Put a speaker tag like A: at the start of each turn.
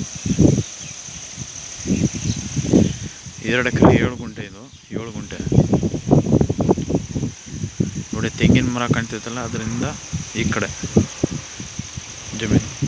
A: 2 ಎಕರೆ 7 ಗುಂಟೆ ಇದು 7 ಗುಂಟೆ ನೋಡಿ. ತೆಂಗಿನ ಮರ ಕಾಣ್ತಿತ್ತಲ್ಲ ಅದರಿಂದ ಈ ಕಡೆ ಜಮೀನು.